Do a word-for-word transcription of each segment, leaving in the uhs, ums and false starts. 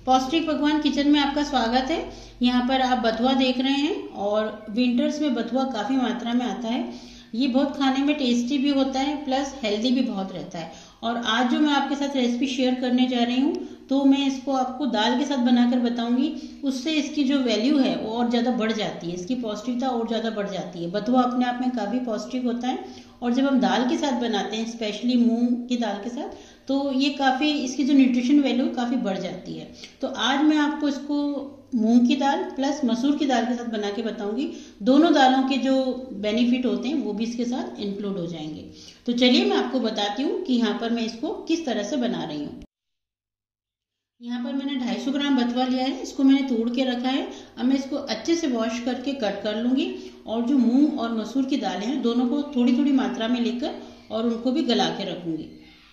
पौष्टिक पकवान किचन में आपका स्वागत है। यहाँ पर आप बथुआ देख रहे हैं और विंटर्स में बथुआ काफ़ी मात्रा में आता है। ये बहुत खाने में टेस्टी भी होता है प्लस हेल्दी भी बहुत रहता है। और आज जो मैं आपके साथ रेसिपी शेयर करने जा रही हूँ तो मैं इसको आपको दाल के साथ बनाकर बताऊंगी। उससे इसकी जो वैल्यू है वो और ज़्यादा बढ़ जाती है, इसकी पौष्टिकता और ज़्यादा बढ़ जाती है। बथुआ अपने आप में काफ़ी पौष्टिक होता है और जब हम दाल के साथ बनाते हैं, स्पेशली मूंग की दाल के साथ, तो ये काफ़ी इसकी जो न्यूट्रिशन वैल्यू काफ़ी बढ़ जाती है। तो आज मैं आपको इसको मूंग की दाल प्लस मसूर की दाल के साथ बना के बताऊंगी। दोनों दालों के जो बेनिफिट होते हैं वो भी इसके साथ इंक्लूड हो जाएंगे। तो चलिए मैं आपको बताती हूँ कि यहाँ पर मैं इसको किस तरह से बना रही हूँ। यहाँ पर मैंने दो सौ पचास ग्राम बथुआ लिया है, इसको मैंने तोड़ के रखा है। अब मैं इसको अच्छे से वॉश करके कट कर लूंगी और जो मूंग और मसूर की दालें हैं दोनों को थोड़ी थोड़ी मात्रा में लेकर और उनको भी गला के रखूंगी।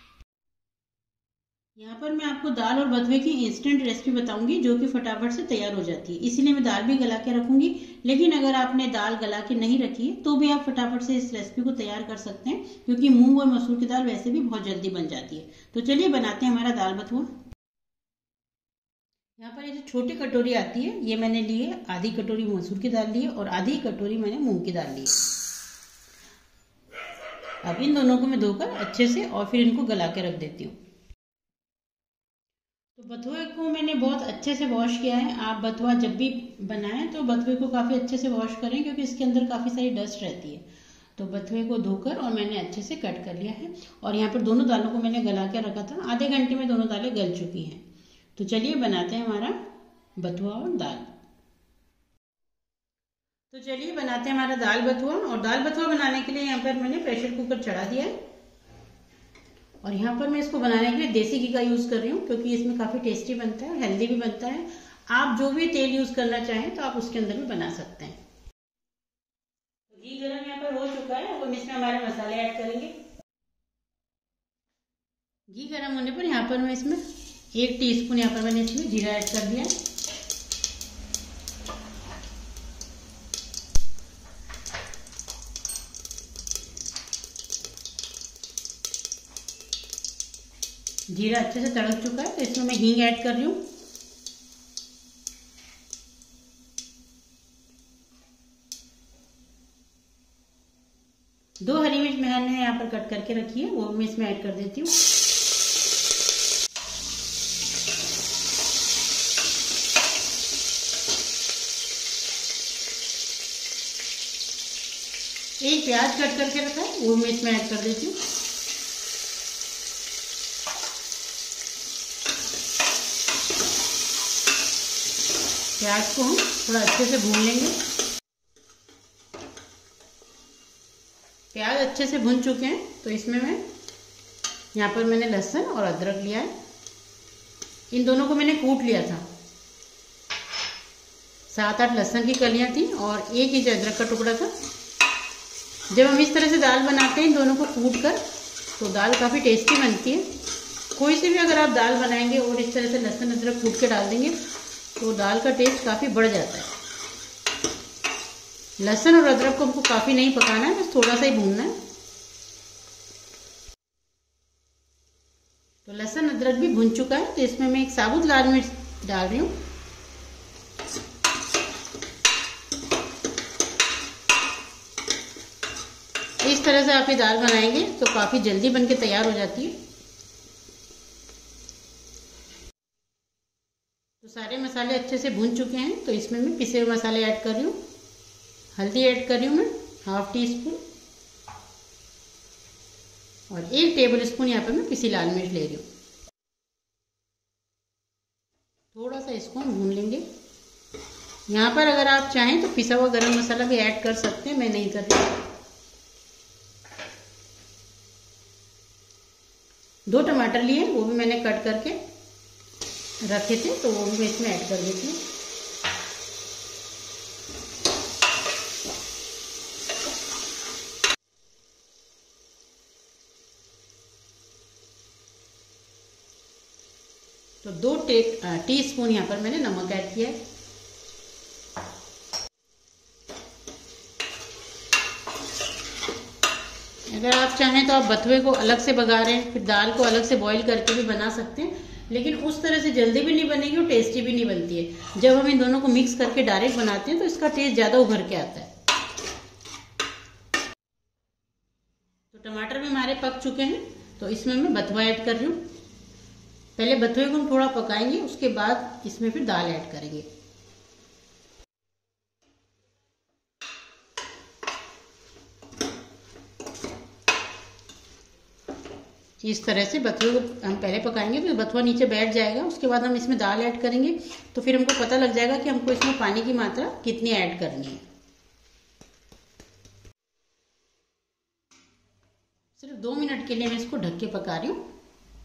यहाँ पर मैं आपको दाल और बथुए की इंस्टेंट रेसिपी बताऊंगी जो कि फटाफट से तैयार हो जाती है, इसीलिए मैं दाल भी गला के रखूंगी। लेकिन अगर आपने दाल गला के नहीं रखी है तो भी आप फटाफट से इस रेसिपी को तैयार कर सकते हैं, क्योंकि मूंग और मसूर की दाल वैसे भी बहुत जल्दी बन जाती है। तो चलिए बनाते हैं हमारा दाल बथुआ। यहाँ पर ये जो छोटी कटोरी आती है ये मैंने ली है, आधी कटोरी मसूर की दाल ली है और आधी कटोरी मैंने मूंग की दाल ली है। अब इन दोनों को मैं धोकर अच्छे से और फिर इनको गला के रख देती हूँ। तो बथुए को मैंने बहुत अच्छे से वॉश किया है। आप बथुआ जब भी बनाएं तो बथुए को काफ़ी अच्छे से वॉश करें, क्योंकि इसके अंदर काफ़ी सारी डस्ट रहती है। तो बथुए को धोकर और मैंने अच्छे से कट कर लिया है और यहाँ पर दोनों दालों को मैंने गला के रखा था। आधे घंटे में दोनों दालें गल चुकी हैं। तो चलिए बनाते हैं हमारा बथुआ और दाल। तो चलिए बनाते हैं हमारा दाल बथुआ। और दाल बथुआ बनाने के लिए यहाँ पर मैंने प्रेशर कुकर चढ़ा दिया है और यहाँ पर मैं इसको बनाने के लिए देसी घी का यूज़ कर रही हूँ, क्योंकि इसमें काफ़ी टेस्टी बनता है, हेल्दी भी बनता है। आप जो भी तेल यूज़ करना चाहें तो आप उसके अंदर भी बना सकते हैं। तो घी गर्म यहाँ पर हो चुका है, अब हम इसमें हमारे मसाले ऐड करेंगे। घी गर्म होने पर यहाँ पर मैं इसमें एक टीस्पून यहाँ पर मैंने इसमें जीरा ऐड कर दिया है। जीरा अच्छे से तड़क चुका है तो इसमें मैं हींग ऐड कर रही हूँ। दो हरी मिर्च मैंने यहाँ पर कट करके रखी है, वो मैं इसमें ऐड कर देती हूँ। एक प्याज कट करके रखा है, वो मैं इसमें ऐड कर देती हूँ। प्याज को हम थोड़ा अच्छे से भून लेंगे। प्याज अच्छे से भून चुके हैं तो इसमें मैं यहाँ पर मैंने लहसुन और अदरक लिया है। इन दोनों को मैंने कूट लिया था। सात आठ लहसुन की कलियाँ थी और एक इंच अदरक का टुकड़ा था। जब हम इस तरह से दाल बनाते हैं इन दोनों को कूट कर तो दाल काफ़ी टेस्टी बनती है। कोई सी भी अगर आप दाल बनाएंगे और इस तरह से लहसुन अदरक कूट के डाल देंगे तो दाल का टेस्ट काफ़ी बढ़ जाता है। लहसुन और अदरक को हमको काफ़ी नहीं पकाना है, बस थोड़ा सा ही भूनना है। तो लहसुन अदरक भी भून चुका है तो इसमें मैं एक साबुत लाल मिर्च डाल रही हूँ। इस तरह से आप ये दाल बनाएंगे तो काफ़ी जल्दी बनके तैयार हो जाती है। तो सारे मसाले अच्छे से भून चुके हैं तो इसमें मैं पिसे हुए मसाले ऐड कर रही हूँ। हल्दी ऐड कर रही हूँ मैं हाफ टी स्पून और एक टेबल स्पून यहाँ पर मैं पिसी लाल मिर्च ले रही हूँ। थोड़ा सा इसको हम भून लेंगे। यहाँ पर अगर आप चाहें तो पिसा हुआ गरम मसाला भी ऐड कर सकते हैं, मैं नहीं कर रही। दो टमाटर लिए, वो भी मैंने कट करके रखे थे तो वो भी मैं इसमें ऐड कर देती हूँ। तो दो टे टी स्पून यहाँ पर मैंने नमक ऐड किया है। अगर आप चाहें तो आप बथुए को अलग से बघारें, फिर दाल को अलग से बॉईल करके भी बना सकते हैं, लेकिन उस तरह से जल्दी भी नहीं बनेगी और टेस्टी भी नहीं बनती है। जब हम इन दोनों को मिक्स करके डायरेक्ट बनाते हैं तो इसका टेस्ट ज़्यादा उभर के आता है। तो टमाटर भी हमारे पक चुके हैं, तो इसमें मैं बथुआ ऐड कर रही हूँ। पहले बथुए को हम थोड़ा पकाएंगे, उसके बाद इसमें फिर दाल ऐड करेंगे। इस तरह से बथुए को हम पहले पकाएंगे तो बथुआ नीचे बैठ जाएगा, उसके बाद हम इसमें दाल ऐड करेंगे तो फिर हमको पता लग जाएगा कि हमको इसमें पानी की मात्रा कितनी ऐड करनी है। सिर्फ दो मिनट के लिए मैं इसको ढक के पका रही हूँ।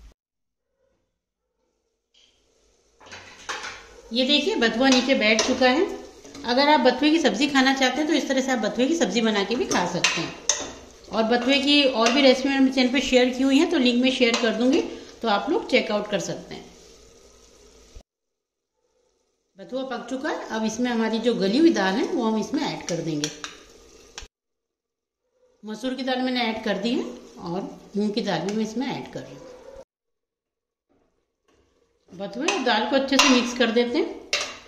ये देखिए बथुआ नीचे बैठ चुका है। अगर आप बथुए की सब्जी खाना चाहते हैं तो इस तरह से आप बथुए की सब्जी बना के भी खा सकते हैं। और बथुए की और भी रेसिपी मैंने चैनल पे शेयर की हुई है, तो लिंक में शेयर कर दूंगी, तो आप लोग चेकआउट कर सकते हैं। बथुआ पक चुका है। अब इसमें हमारी जो गली हुई दाल है वो हम इसमें ऐड कर देंगे। मसूर की दाल मैंने ऐड कर दी है और मूंग की दाल भी मैं इसमें ऐड कर रही हूँ। बथुए और दाल को अच्छे से मिक्स कर देते हैं।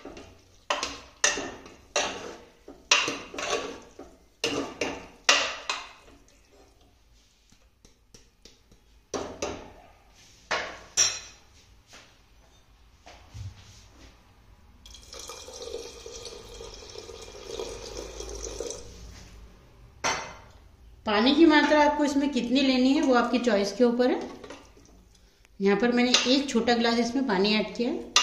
पानी की मात्रा आपको इसमें कितनी लेनी है वो आपकी चॉइस के ऊपर है। यहाँ पर मैंने एक छोटा गिलास इसमें पानी ऐड किया है।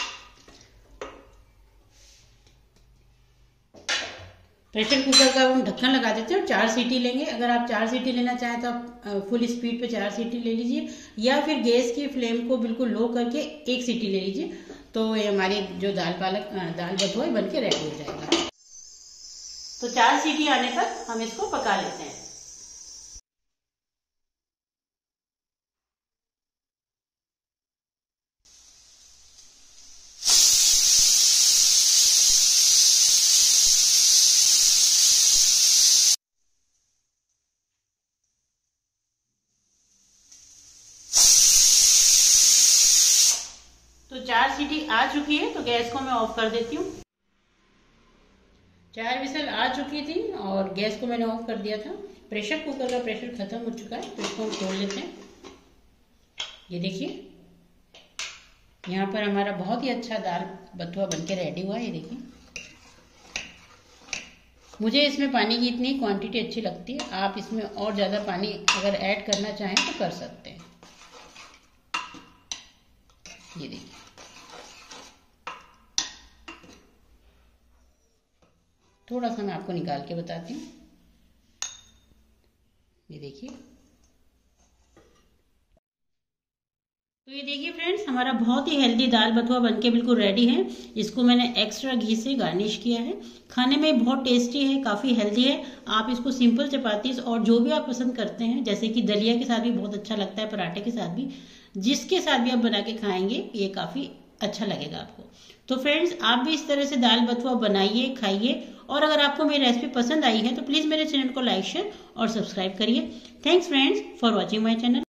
प्रेशर कुकर का हम ढक्कन लगा देते हैं और चार सीटी लेंगे। अगर आप चार सीटी लेना चाहें तो आप फुल स्पीड पे चार सीटी ले लीजिए, या फिर गैस की फ्लेम को बिल्कुल लो करके एक सीटी ले लीजिए, तो ये हमारी जो दाल पालक दाल बथुआ बन के रेडी हो जाएगा। तो चार सीटी आने तक हम इसको पका लेते हैं। तो चार सीटी आ चुकी है, तो गैस को मैं ऑफ कर देती हूँ। चार विसल आ चुकी थी और गैस को मैंने ऑफ कर दिया था। प्रेशर कुकर का प्रेशर खत्म हो चुका है, तो इसको हम खोल लेते हैं। ये देखिए यहाँ पर हमारा बहुत ही अच्छा दाल बथुआ बनके रेडी हुआ है। ये देखिए, मुझे इसमें पानी की इतनी क्वांटिटी अच्छी लगती है। आप इसमें और ज़्यादा पानी अगर ऐड करना चाहें तो कर सकते हैं। ये देखिए, थोड़ा सा मैं आपको निकाल के बताती हूँ। ये देखिए, तो ये देखिए फ्रेंड्स, हमारा बहुत ही हेल्दी दाल बथुआ बनके बिल्कुल रेडी है। इसको मैंने एक्स्ट्रा घी से गार्निश किया है। खाने में बहुत टेस्टी है, काफ़ी हेल्दी है। आप इसको सिंपल चपाती और जो भी आप पसंद करते हैं, जैसे कि दलिया के साथ भी बहुत अच्छा लगता है, पराठे के साथ भी, जिसके साथ भी आप बना के खाएंगे ये काफ़ी अच्छा लगेगा आपको। तो फ्रेंड्स, आप भी इस तरह से दाल बथुआ बनाइए, खाइए। और अगर आपको मेरी रेसिपी पसंद आई है तो प्लीज़ मेरे चैनल को लाइक शेयर और सब्सक्राइब करिए। Thanks friends for watching my channel.